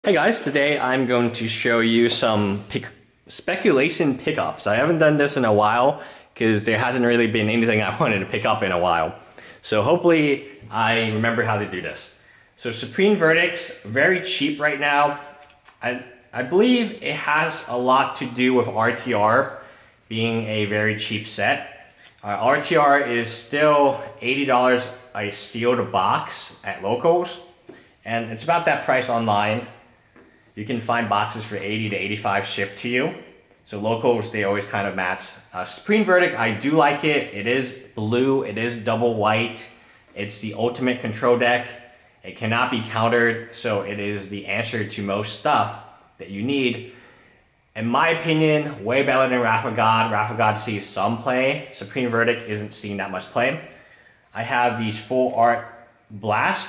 Hey guys, today I'm going to show you some speculation pickups. I haven't done this in a while because there hasn't really been anything I wanted to pick up in a while. So hopefully I remember how to do this. So Supreme Verdict's very cheap right now. I believe it has a lot to do with RTR being a very cheap set. RTR is still $80 a sealed box at locals, and it's about that price online. You can find boxes for 80 to 85 shipped to you. So locals, they always kind of match. Supreme Verdict, I do like it. It is blue, it is double white. It's the ultimate control deck. It cannot be countered, so it is the answer to most stuff that you need. In my opinion, way better than Wrath of God. Wrath of God sees some play. Supreme Verdict isn't seeing that much play. I have these full art Blast.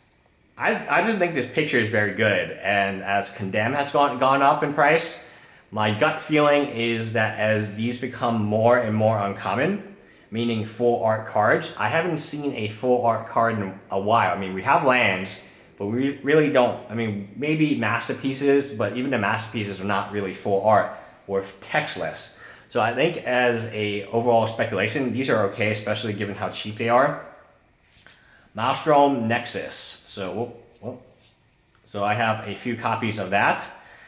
I just think this picture is very good, and as Condemn has gone up in price, my gut feeling is that as these become more and more uncommon, meaning full art cards, I haven't seen a full art card in a while. I mean, we have lands, but we really don't. I mean, maybe masterpieces, but even the masterpieces are not really full art or textless. So I think as a overall speculation, these are okay, especially given how cheap they are. Maelstrom Nexus. So I have a few copies of that.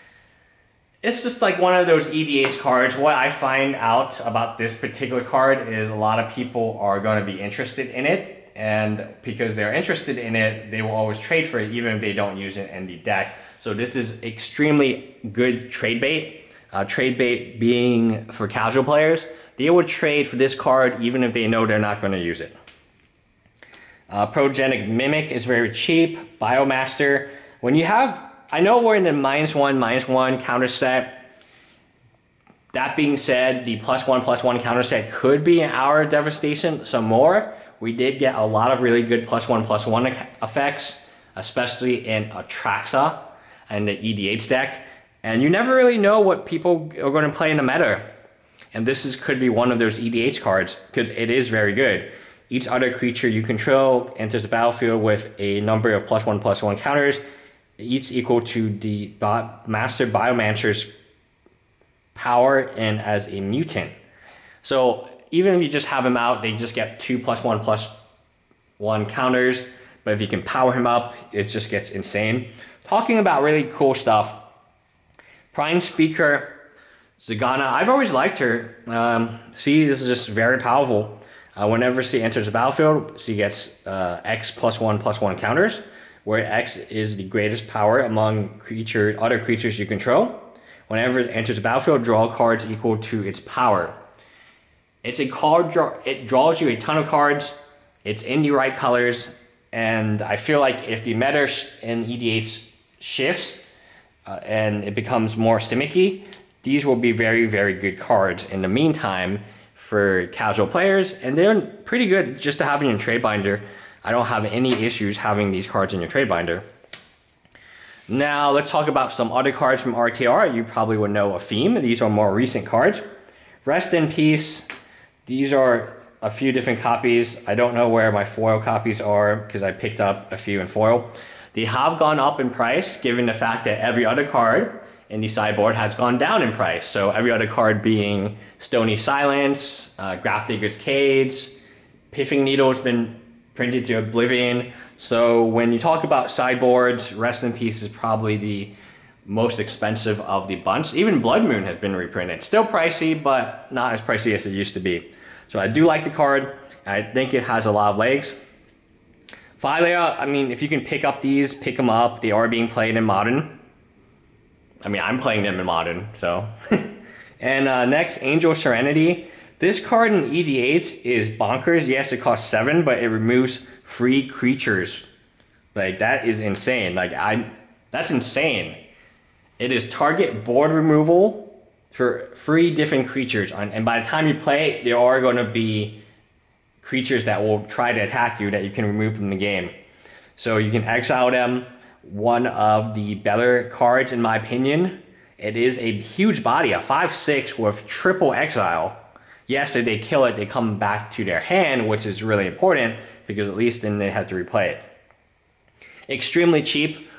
It's just like one of those EDH cards. What I find out about this particular card is a lot of people are going to be interested in it, and because they're interested in it, they will always trade for it even if they don't use it in the deck. So this is extremely good trade bait. Trade bait being for casual players. They will trade for this card even if they know they're not going to use it. Progenic Mimic is very cheap. Biomaster. When you have, I know we're in the -1/-1 counter set. That being said, the +1/+1 counter set could be an Hour of Devastation some more. We did get a lot of really good +1/+1 effects, especially in Atraxa and the EDH deck. And you never really know what people are going to play in the meta. And this could be one of those EDH cards because it is very good. Each other creature you control enters the battlefield with a number of +1/+1 counters, each equal to the Master Biomancer's power and as a mutant. So even if you just have him out, they just get 2 +1/+1 counters, but if you can power him up, it just gets insane. Talking about really cool stuff, Prime Speaker Zagana, I've always liked her. See, this is just very powerful. Whenever she enters the battlefield, she gets X +1/+1 counters, where X is the greatest power among other creatures you control. Whenever it enters the battlefield, draw cards equal to its power. It's a card draw. It draws you a ton of cards. It's in the right colors, and I feel like if the meta in EDH shifts and it becomes more gimmicky, these will be very, very good cards. In the meantime, for casual players, and they're pretty good just to have in your trade binder. I don't have any issues having these cards in your trade binder. Now let's talk about some other cards from RTR. You probably would know a theme. These are more recent cards. Rest in Peace. These are a few different copies. I don't know where my foil copies are because I picked up a few in foil. They have gone up in price given the fact that every other card in the sideboard has gone down in price. So every other card being Stony Silence, Grafdigger's Cage, Piffing Needle has been printed to oblivion. So when you talk about sideboards, Rest in Peace is probably the most expensive of the bunch. Even Blood Moon has been reprinted. Still pricey, but not as pricey as it used to be. So I do like the card. I think it has a lot of legs. Phylea, I mean, if you can pick up these, pick them up. They are being played in Modern. I mean, I'm playing them in Modern, so. And next, Angel Serenity. This card in EDH is bonkers. Yes, it costs 7, but it removes free creatures. Like, that is insane. Like, that's insane. It is target board removal for 3 different creatures. And by the time you play, there are going to be creatures that will try to attack you that you can remove from the game. So you can exile them. One of the better cards, in my opinion. It is a huge body, a 5/6 with triple exile. Yes, if they kill it, they come back to their hand, which is really important because at least then they have to replay it. Extremely cheap.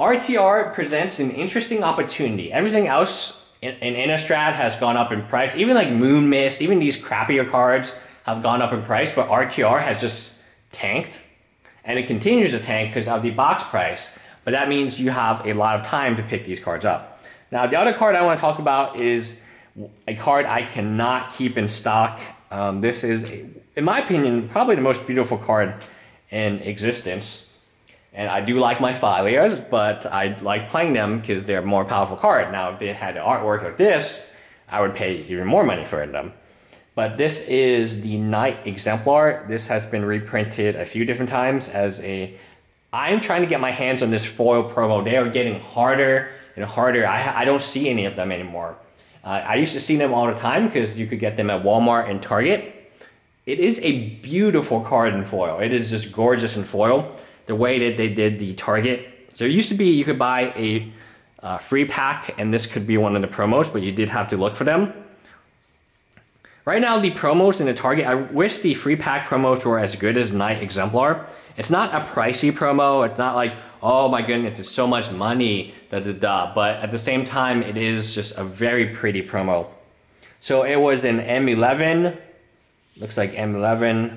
RTR presents an interesting opportunity. Everything else in Innistrad has gone up in price. Even like Moon Mist, even these crappier cards have gone up in price, but RTR has just tanked. And it continues to tank because of the box price. But that means you have a lot of time to pick these cards up. Now, the other card I want to talk about is a card I cannot keep in stock. This is, in my opinion, probably the most beautiful card in existence. And I do like my Filias, but I like playing them because they're a more powerful card. Now, if they had the artwork like this, I would pay even more money for them. But this is the Knight Exemplar. This has been reprinted a few different times as a... I'm trying to get my hands on this foil promo. They are getting harder and harder. I don't see any of them anymore. I used to see them all the time because you could get them at Walmart and Target. It is a beautiful card in foil. It is just gorgeous in foil. The way that they did the Target. So it used to be you could buy a free pack and this could be one of the promos, but you did have to look for them. Right now, the promos in the Target, I wish the free pack promos were as good as Knight Exemplar. It's not a pricey promo. It's not like, oh my goodness, it's so much money, but at the same time, it is just a very pretty promo. So it was an M11, looks like M11,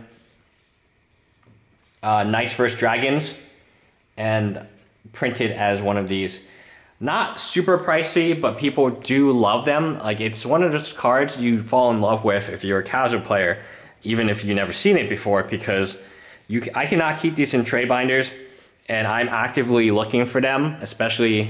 Knights vs. Dragons, and printed as one of these. Not super pricey, but people do love them. Like, it's one of those cards you fall in love with if you're a casual player, even if you've never seen it before, because I cannot keep these in trade binders, and I'm actively looking for them, especially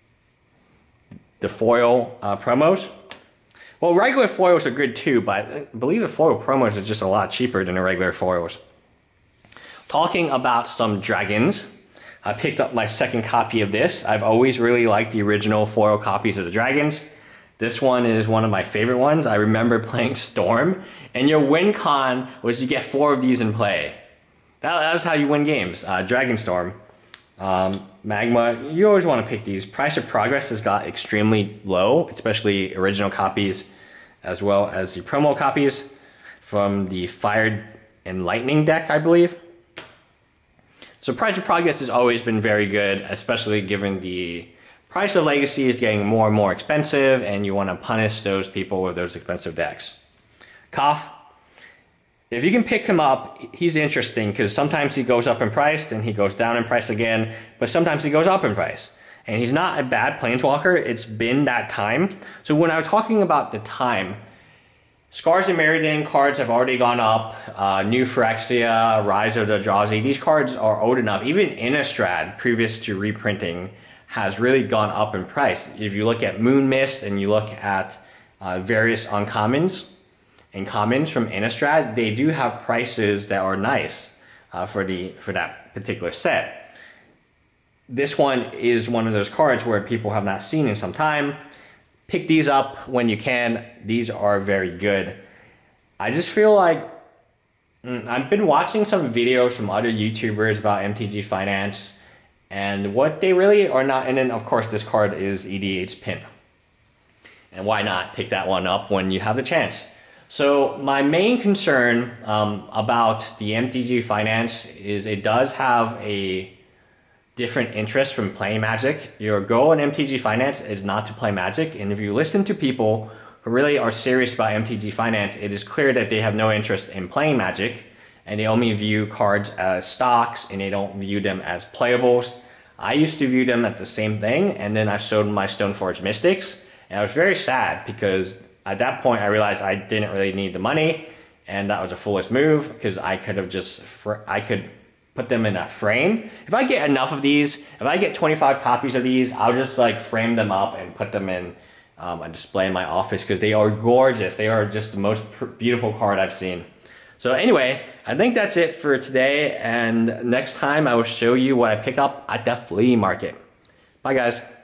the foil promos. Well, regular foils are good too, but I believe the foil promos are just a lot cheaper than the regular foils. Talking about some dragons, I picked up my second copy of this. I've always really liked the original foil copies of the dragons. This one is one of my favorite ones. I remember playing Storm, and your win con was you get 4 of these in play. That was how you win games. Dragon Storm, Magma, you always want to pick these. Price of Progress has got extremely low, especially original copies as well as the promo copies from the Fire and Lightning deck, I believe. So Price of Progress has always been very good, especially given the price of Legacy is getting more and more expensive and you want to punish those people with those expensive decks. Koff, if you can pick him up, he's interesting because sometimes he goes up in price, then he goes down in price again, but sometimes he goes up in price. And he's not a bad Planeswalker, it's been that time. So when I was talking about the time, Scars and Meridian cards have already gone up. New Phyrexia, Rise of the Eldrazi, these cards are old enough. Even Innistrad, previous to reprinting, has really gone up in price. If you look at Moon Mist and you look at various uncommons and commons from Innistrad, they do have prices that are nice for that particular set. This one is one of those cards where people have not seen in some time. Pick these up when you can. These are very good. I just feel like I've been watching some videos from other YouTubers about MTG Finance and what they really are not. And then of course this card is EDH Pimp. And why not pick that one up when you have the chance? So my main concern about the MTG Finance is it does have a different interest from playing Magic. Your goal in MTG Finance is not to play Magic, and if you listen to people who really are serious about MTG Finance, it is clear that they have no interest in playing Magic, and they only view cards as stocks, and they don't view them as playables. I used to view them as the same thing, and then I sold my Stoneforge Mystics, and I was very sad because at that point I realized I didn't really need the money, and that was a foolish move because I could have just, put them in a frame. If I get enough of these, if I get 25 copies of these, I'll just like frame them up and put them in a display in my office because they are gorgeous. They are just the most beautiful card I've seen. So anyway, I think that's it for today, and next time I will show you what I pick up at the flea market. Bye guys.